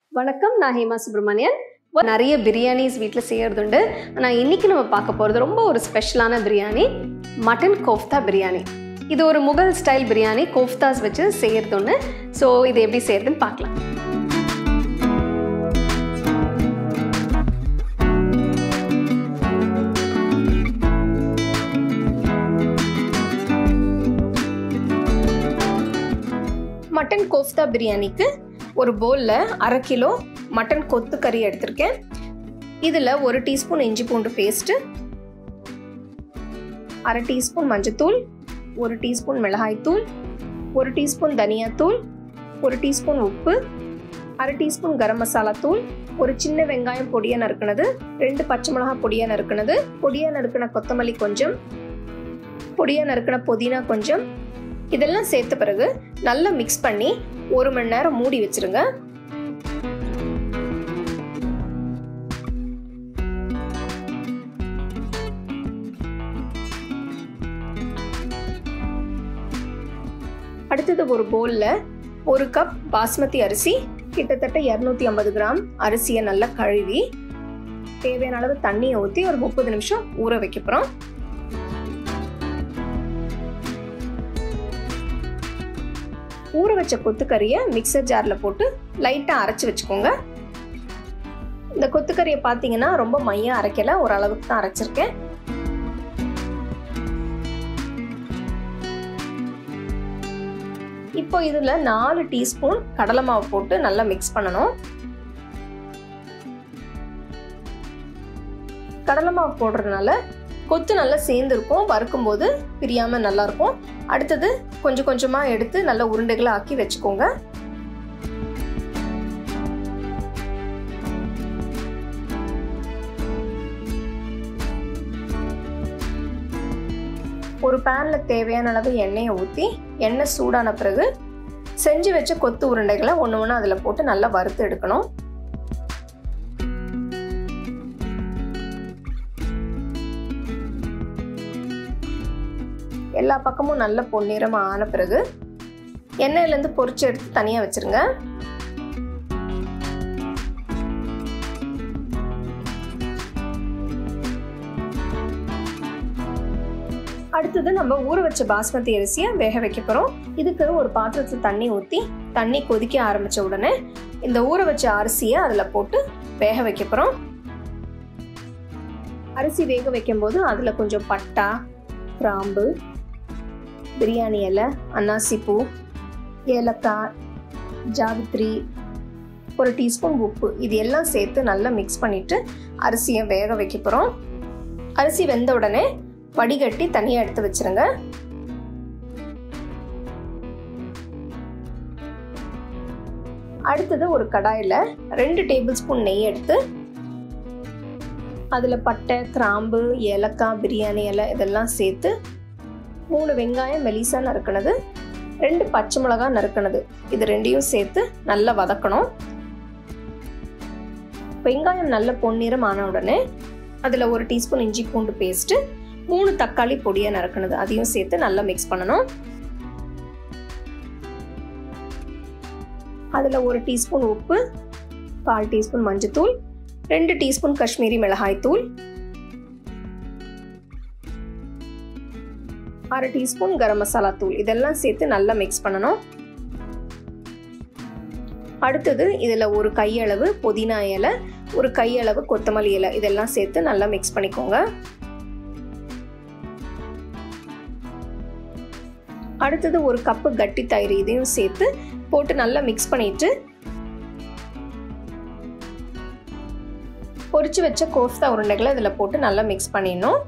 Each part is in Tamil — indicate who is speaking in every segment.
Speaker 1: வணக்கம், நான் ஹேமா சுப்ரமணியன். நிறைய பிரியாணிஸ் வீட்டில் செய்யறதுண்டு. ஆனால் இன்னைக்கு நம்ம பார்க்க போகிறது ரொம்ப ஒரு ஸ்பெஷலான பிரியாணி, மட்டன் கோஃப்தா பிரியாணி. இது ஒரு முகல் ஸ்டைல் பிரியாணி, கோஃப்தாஸ் வச்சு செய்யறது ஒன்று. ஸோ இது எப்படி செய்யறதுன்னு பார்க்கலாம். மட்டன் கோஃப்தா பிரியாணிக்கு ஒரு பவுலில் 1/2 கிலோ மட்டன் கொத்து கறி எடுத்திருக்கேன். இதில் 1 டீஸ்பூன் இஞ்சி பூண்டு பேஸ்ட்டு, 1/2 டீஸ்பூன் மஞ்சத்தூள், 1 டீஸ்பூன் மிளகாய்த்தூள், 1 டீஸ்பூன் தனியாத்தூள், 1 டீஸ்பூன் உப்பு, 1/2 டீஸ்பூன் கரம் மசாலா தூள், ஒரு சின்ன வெங்காயம் பொடியாக நறுக்குனது, 2 பச்சை மிளகாய் பொடியாக நறுக்குனது, பொடியாக நறுக்கின கொத்தமல்லி கொஞ்சம், பொடியாக நறுக்கின புதினா கொஞ்சம், இதெல்லாம் சேர்த்த பிறகு நல்லா மிக்ஸ் பண்ணி 1 மணி நேரம் மூடி வச்சிருங்க. அடுத்தது ஒரு பவுல்ல 1 கப் பாஸ்மதி அரிசி, கிட்டத்தட்ட 250 கிராம் அரிசியை நல்லா கழுவி தேவையான அளவு தண்ணியை ஊற்றி ஒரு 30 நிமிஷம் ஊற வைக்க போறோம். ஊற வச்ச கொத்துக்கறியை மிக்சர் ஜாரில் போட்டு லைட்டாக அரைச்சி வச்சுக்கோங்க. இந்த கொத்துக்கறியை பார்த்தீங்கன்னா ரொம்ப மையாக அரைக்கல, ஓரளவுக்கு தான் அரைச்சிருக்கேன். இப்போ இதில் 4 டீஸ்பூன் கடலை மாவு போட்டு நல்லா மிக்ஸ் பண்ணணும். கடலை மாவு போடுறதுனால கொத்து நல்லா சேர்ந்துருக்கும், வறுக்கும் போது பிரியாமல் நல்லாயிருக்கும். அடுத்தது கொஞ்சம் கொஞ்சமாக எடுத்து நல்லா உருண்டைகளை ஆக்கி வச்சுக்கோங்க. ஒரு பேனில் தேவையான அளவு எண்ணெயை ஊற்றி எண்ணெய் சூடான பிறகு செஞ்சு வச்ச கொத்து உருண்டைகளை ஒன்று ஒன்று அதில் போட்டு நல்லா வறுத்து எடுக்கணும். எல்லா பக்கமும் நல்ல பொன்னிறமாக ஆன பிறகு எண்ணெயிலேருந்து பொரிச்சு எடுத்து தனியாக வச்சிருங்க. அடுத்தது நம்ம ஊற வச்ச பாஸ்மதி அரிசியை வேக வைக்க போகிறோம். இதுக்கு ஒரு பாத்திரத்தில் தண்ணி ஊற்றி தண்ணி கொதிக்க ஆரம்பித்த உடனே இந்த ஊற வச்ச அரிசியை அதில் போட்டு வேக வைக்க போகிறோம். அரிசி வேக வைக்கும்போது அதில் கொஞ்சம் பட்டா, கிராம்பு, பிரியாணி இலை, அன்னாசி பூ, ஏலக்காய், ஜாவித்ரி, 1 டீஸ்பூன் உப்பு, இது எல்லாம் சேர்த்து நல்லா மிக்ஸ் பண்ணிட்டு அரிசியை வேக வைக்க போகிறோம். அரிசி வெந்த உடனே வடிகட்டி தனியாக எடுத்து வச்சிருங்க. அடுத்தது ஒரு கடாயில் 2 டேபிள் ஸ்பூன் நெய் எடுத்து அதில் பட்டை, கிராம்பு, ஏலக்காய், பிரியாணி இலை இதெல்லாம் சேர்த்து 3 வெங்காயம் மெலிசா நறுக்கினது, 2 பச்சை மிளகாய் நறுக்கினது, இது ரெண்டையும் சேர்த்து நல்லா வதக்கணும். வெங்காயம் நல்ல பொன்னிறம் ஆன உடனே அதில் 1 டீஸ்பூன் இஞ்சி பூண்டு பேஸ்ட்டு, 3 தக்காளி பொடியாக நறுக்கினது, அதையும் சேர்த்து நல்லா மிக்ஸ் பண்ணணும். அதில் 1 டீஸ்பூன் உப்பு, 1/4 டீஸ்பூன் மஞ்சத்தூள், 2 டீஸ்பூன் காஷ்மீரி மிளகாய் தூள், 1/2 டீஸ்பூன் கரம் மசாலா தூள், இதெல்லாம் சேர்த்து நல்லா மிக்ஸ் பண்ணணும். அடுத்தது இதில் 1 கையளவு புதினா இலை, 1 கையளவு கொத்தமல்லி இலை, இதெல்லாம் சேர்த்து நல்லா மிக்ஸ் பண்ணிக்கோங்க. அடுத்தது 1 கப்பு கட்டி தயிர், இதையும் சேர்த்து போட்டு நல்லா மிக்ஸ் பண்ணிட்டு பொரிச்சு வச்ச கோஃப்தா உருண்டைகளை இதில் போட்டு நல்லா மிக்ஸ் பண்ணிடணும்.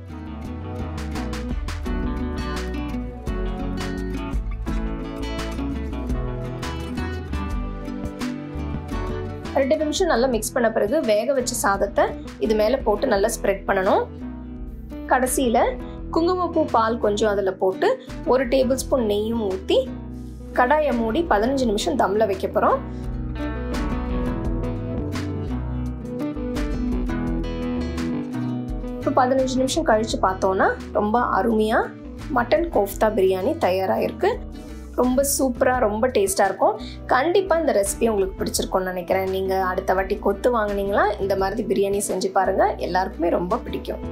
Speaker 1: ரெண்டு நிமிஷம் நல்லா மிக்ஸ் பண்ண பிறகு வேக வச்ச சாதத்தை இது மேலே போட்டு நல்லா ஸ்ப்ரெட் பண்ணணும். கடைசியில் குங்குமப்பூ பால் கொஞ்சம் அதில் போட்டு 1 டேபிள் ஸ்பூன் நெய்யும் ஊற்றி கடாயை மூடி 15 நிமிஷம் தம்மில் வைக்க போகிறோம். இப்போ 15 நிமிஷம் கழித்து பார்த்தோன்னா ரொம்ப அருமையாக மட்டன் கோஃப்தா பிரியாணி தயாராக இருக்குது. ரொம்ப சூப்பராக ரொம்ப டேஸ்ட்டாக இருக்கும். கண்டிப்பாக இந்த ரெசிபி உங்களுக்கு பிடிச்சிருக்கும்னு நினைக்கிறேன். நீங்கள் அடுத்த வாட்டி கொத்து வாங்கினீங்களா இந்த மாதிரி பிரியாணி செஞ்சு பாருங்கள், எல்லாருக்குமே ரொம்ப பிடிக்கும்.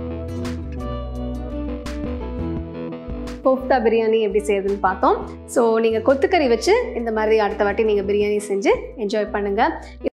Speaker 2: கோஃப்தா பிரியாணி எப்படி செய்யுதுன்னு பார்த்தோம். ஸோ நீங்கள் கொத்துக்கறி வச்சு இந்த மாதிரி அடுத்த வாட்டி நீங்கள் பிரியாணி செஞ்சு என்ஜாய் பண்ணுங்கள்.